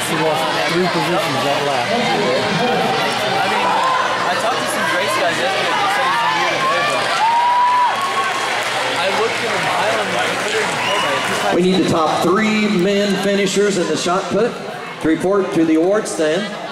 actually lost 3 positions that lap. I mean, I talked to some race guys yesterday. They said he's from here today, but I looked at a mile and like 104. We need the top 3 men finishers in the shot put to report to the award stand.